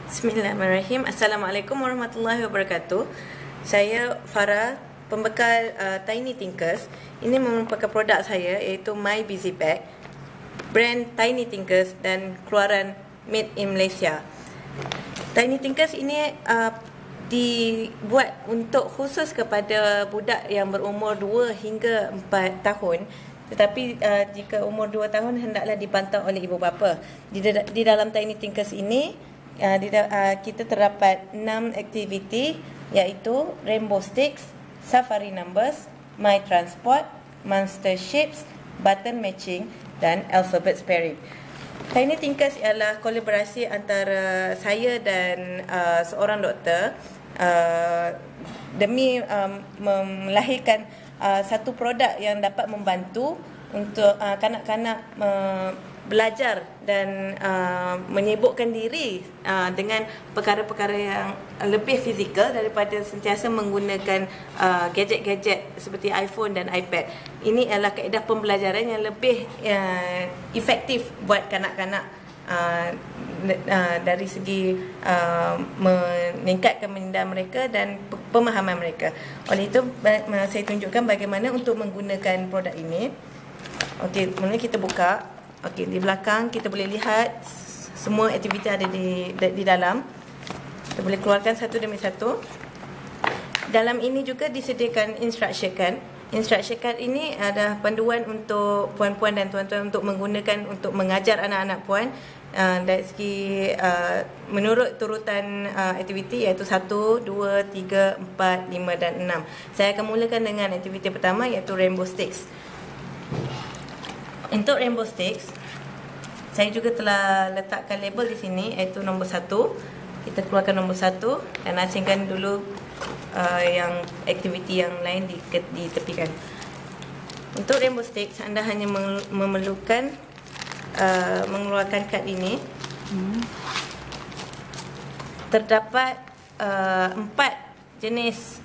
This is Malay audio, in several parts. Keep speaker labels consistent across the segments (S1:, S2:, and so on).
S1: Bismillahirrahmanirrahim. Assalamualaikum warahmatullahi wabarakatuh. Saya Farah, pembekal Tiny Tinkers. Ini merupakan produk saya iaitu My Busy Bag, brand Tiny Tinkers dan keluaran made in Malaysia. Tiny Tinkers ini dibuat untuk khusus kepada budak yang berumur 2 hingga 4 tahun. Tetapi jika umur 2 tahun hendaklah dipantau oleh ibu bapa. Di dalam Tiny Tinkers ini kita terdapat 6 aktiviti, iaitu Rainbow Sticks, Safari Numbers, My Transport, Monster Shapes, Button Matching dan Alphabet Pairing. Tiny Tinkers ialah kolaborasi antara saya dan seorang doktor demi melahirkan satu produk yang dapat membantu untuk kanak-kanak belajar dan menyibukkan diri dengan perkara-perkara yang lebih fizikal daripada sentiasa menggunakan gadget-gadget seperti iPhone dan iPad. Ini adalah kaedah pembelajaran yang lebih efektif buat kanak-kanak dari segi meningkatkan minda mereka dan pemahaman mereka. Oleh itu saya tunjukkan bagaimana untuk menggunakan produk ini. Okey, mula kita buka. Okey, di belakang kita boleh lihat semua aktiviti ada di dalam. Kita boleh keluarkan satu demi satu. Dalam ini juga disediakan instruction card. Instruction card ini ada panduan untuk puan-puan dan tuan-tuan untuk menggunakan untuk mengajar anak-anak puan dari segi menurut turutan aktiviti, iaitu 1, 2, 3, 4, 5 dan 6. Saya akan mulakan dengan aktiviti pertama, iaitu Rainbow Sticks. Untuk Rainbow Sticks, saya juga telah letakkan label di sini, iaitu nombor 1. Kita keluarkan nombor 1 dan asingkan dulu yang aktiviti yang lain ditepikan. Untuk Rainbow Sticks, anda hanya memerlukan mengeluarkan kad ini. Terdapat 4 jenis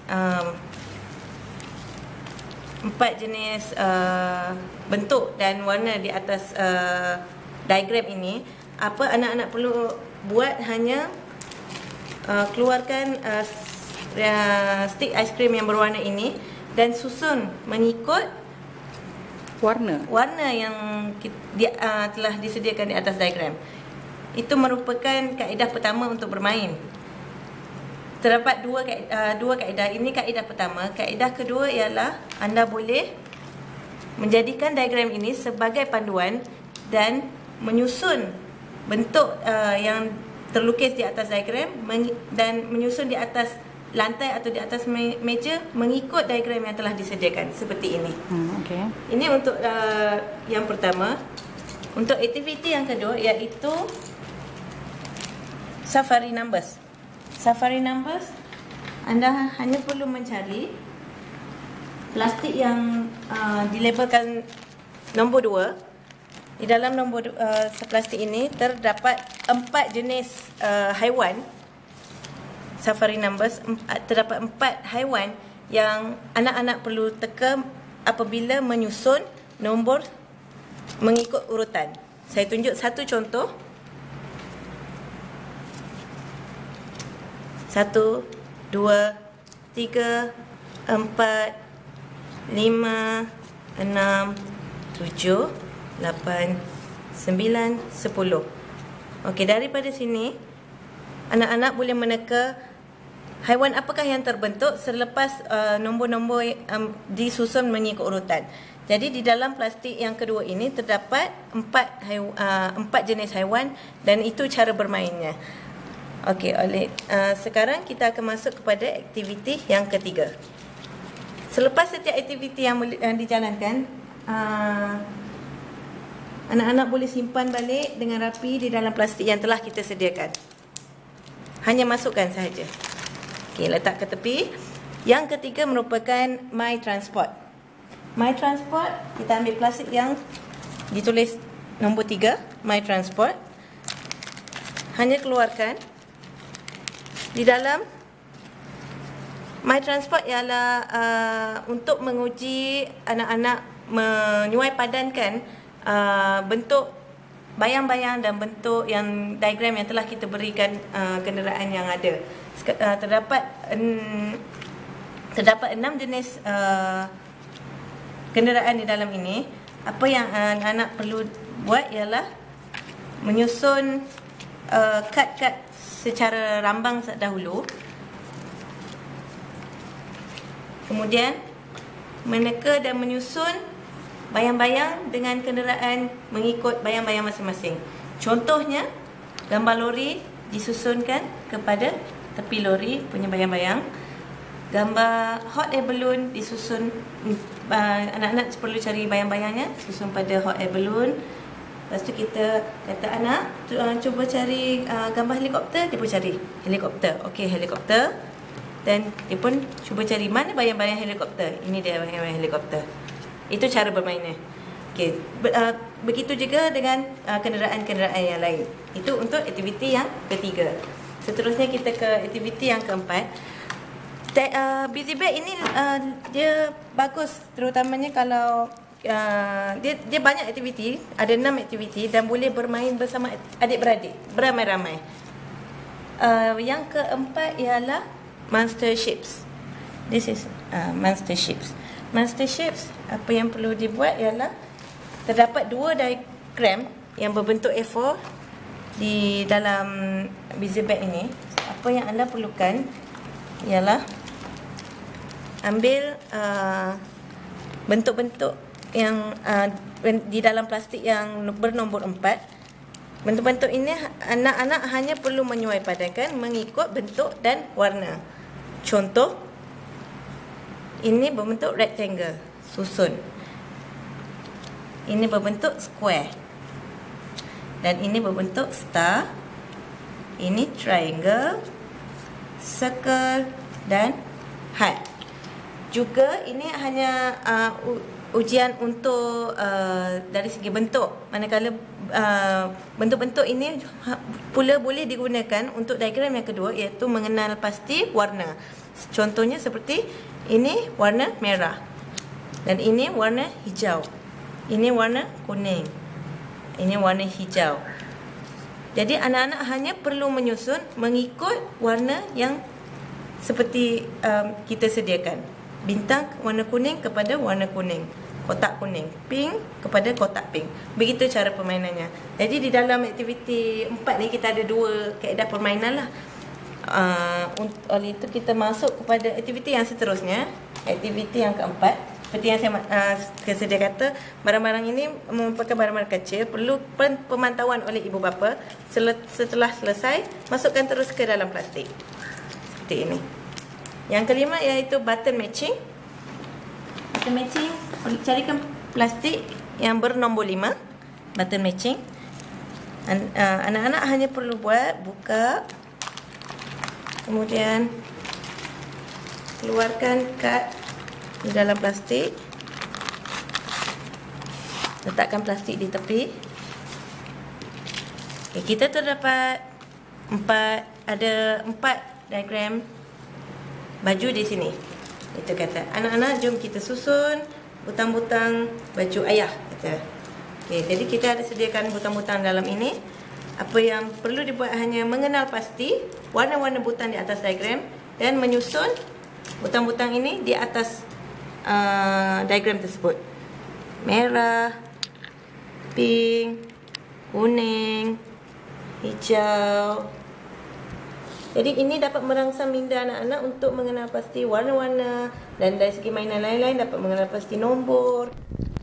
S1: bentuk dan warna di atas diagram ini. Apa anak-anak perlu buat hanya keluarkan stick aiskrim yang berwarna ini dan susun mengikut warna yang telah disediakan di atas diagram. Itu merupakan kaedah pertama untuk bermain. Terdapat dua kaedah. Ini kaedah pertama. Kaedah kedua ialah anda boleh menjadikan diagram ini sebagai panduan dan menyusun bentuk yang terlukis di atas diagram dan menyusun di atas lantai atau di atas meja mengikut diagram yang telah disediakan seperti ini.
S2: Okay.
S1: Ini untuk yang pertama. Untuk aktiviti yang kedua iaitu Safari Numbers. Safari Numbers, anda hanya perlu mencari plastik yang dilabelkan nombor 2. Di dalam nombor plastik ini terdapat 4 jenis haiwan. Safari Numbers, terdapat 4 haiwan yang anak-anak perlu teka apabila menyusun nombor mengikut urutan. Saya tunjuk satu contoh. 1, 2, 3, 4, 5, 6, 7, 8, 9, 10. Okey, daripada sini anak-anak boleh meneka haiwan apakah yang terbentuk selepas nombor-nombor disusun mengikut urutan. Jadi di dalam plastik yang kedua ini terdapat 4 jenis haiwan dan itu cara bermainnya. Okey, sekarang kita akan masuk kepada aktiviti yang ketiga. Selepas setiap aktiviti yang dijalankan, anak-anak boleh simpan balik dengan rapi di dalam plastik yang telah kita sediakan. Hanya masukkan sahaja. Okey, letak ke tepi. Yang ketiga merupakan My Transport. My Transport, kita ambil plastik yang ditulis nombor 3, My Transport. Hanya keluarkan. Di dalam My Transport ialah untuk menguji anak-anak menyuai padankan bentuk bayang-bayang dan bentuk yang diagram yang telah kita berikan kenderaan yang ada. Terdapat 6 jenis kenderaan di dalam ini. Apa yang anak-anak perlu buat ialah menyusun kad-kad secara rambang dahulu. Kemudian meneka dan menyusun bayang-bayang dengan kenderaan mengikut bayang-bayang masing-masing. Contohnya, gambar lori disusunkan kepada tepi lori punya bayang-bayang. Gambar hot air balloon disusun, anak-anak perlu cari bayang-bayangnya, susun pada hot air balloon. Lepas tu kita kata anak, cuba cari gambar helikopter, dia pun cari helikopter. Okey, helikopter. Dan dia pun cuba cari mana bayang-bayang helikopter. Ini dia bayang-bayang helikopter. Itu cara bermainnya. Okey, begitu juga dengan kenderaan-kenderaan yang lain. Itu untuk aktiviti yang ketiga. Seterusnya kita ke aktiviti yang keempat. Busy bag ini dia bagus terutamanya kalau dia banyak aktiviti, ada 6 aktiviti dan boleh bermain bersama adik-beradik, beramai-ramai. Yang keempat ialah monster ships. This is monster ships. Monster ships, apa yang perlu dibuat ialah terdapat 2 diagram yang berbentuk A4 di dalam busy bag ini. Apa yang anda perlukan ialah ambil bentuk-bentuk yang di dalam plastik yang bernombor 4. Bentuk-bentuk ini anak-anak hanya perlu menyuai padankan mengikut bentuk dan warna. Contoh, ini berbentuk rectangle, susun. Ini berbentuk square. Dan ini berbentuk star. Ini triangle, circle dan heart. Juga ini hanya ujian untuk dari segi bentuk. Manakala bentuk-bentuk ini pula boleh digunakan untuk diagram yang kedua, iaitu mengenal pasti warna. Contohnya seperti ini warna merah. Dan ini warna hijau. Ini warna kuning. Ini warna hijau. Jadi anak-anak hanya perlu menyusun mengikut warna yang seperti kita sediakan. Bintang warna kuning kepada warna kuning, kotak kuning, pink kepada kotak pink. Begitu cara permainannya. Jadi di dalam aktiviti 4 ni kita ada 2 kaedah permainan lah. Oleh itu kita masuk kepada aktiviti yang seterusnya. Aktiviti yang keempat. Seperti yang saya sedia kata, barang-barang ini merupakan barang-barang kecil, perlu pemantauan oleh ibu bapa. Setelah selesai, masukkan terus ke dalam plastik. Seperti ini. Yang kelima iaitu button matching. Button matching, carikan plastik yang bernombor 5. Button matching. Anak-anak hanya perlu buka. Kemudian keluarkan kad di dalam plastik. Letakkan plastik di tepi. Okay, kita terdapat 4 diagram baju di sini. Itu kata anak-anak, jom kita susun butang-butang baju ayah kata. Okey, jadi kita ada sediakan butang-butang dalam ini. Apa yang perlu dibuat hanya mengenal pasti warna-warna butang di atas diagram dan menyusun butang-butang ini di atas diagram tersebut. Merah, pink, kuning, hijau. Jadi ini dapat merangsang minda anak-anak untuk mengenal pasti warna-warna, dan dari segi mainan lain-lain dapat mengenal pasti nombor.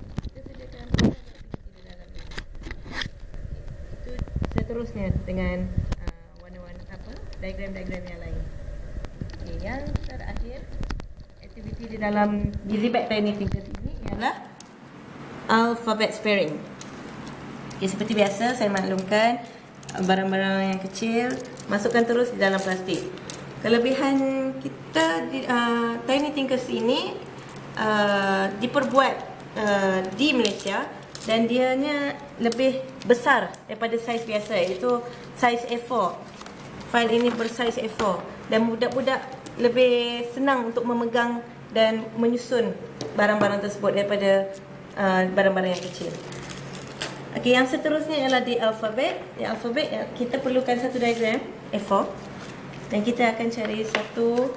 S1: Itu seterusnya dengan warna-warna diagram-diagram yang lain. Okay, yang terakhir aktiviti di dalam busy bag Tiny Thinkers ini ialah alphabet pairing. Okay, seperti biasa saya maklumkan barang-barang yang kecil masukkan terus di dalam plastik. Kelebihan kita di Tiny Thinkers ini diperbuat di Malaysia dan dianya lebih besar daripada saiz biasa, iaitu saiz A4. Fail ini bersaiz A4 dan budak-budak lebih senang untuk memegang dan menyusun barang-barang tersebut daripada barang-barang yang kecil. Okey, Okey, yang seterusnya ialah di alfabet. Di alfabet kita perlukan satu diagram A4 dan kita akan cari satu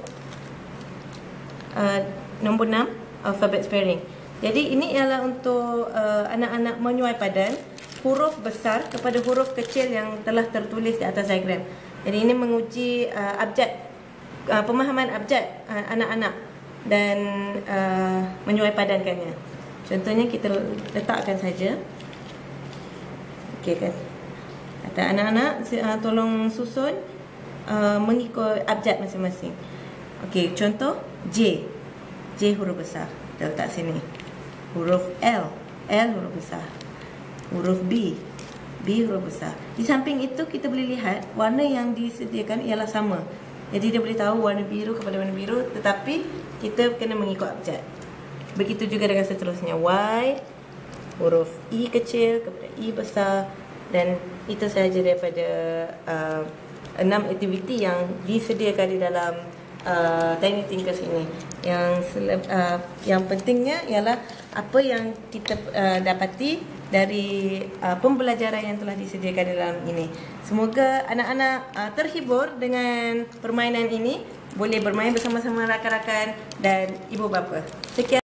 S1: nombor 6 alfabet spelling. Jadi ini ialah untuk anak-anak menyuai padan huruf besar kepada huruf kecil yang telah tertulis di atas diagram. Jadi ini menguji abjad, pemahaman abjad anak-anak dan menyuai padankannya. Contohnya kita letakkan saja. Okey kan. Kata anak-anak tolong susun mengikut abjad masing-masing. Okey, contoh J. J huruf besar. Kita letak sini. Huruf L. L huruf besar. Huruf B. B huruf besar. Di samping itu kita boleh lihat warna yang disediakan ialah sama. Jadi dia boleh tahu warna biru kepada warna biru, tetapi kita kena mengikut abjad. Begitu juga dengan seterusnya. Y huruf I kecil kepada I besar, dan itu sahaja daripada 6 aktiviti yang disediakan di dalam Tiny Thinkers ini. Yang pentingnya ialah apa yang kita dapati dari pembelajaran yang telah disediakan dalam ini. Semoga anak-anak terhibur dengan permainan ini, boleh bermain bersama-sama rakan-rakan dan ibu bapa. Sekian.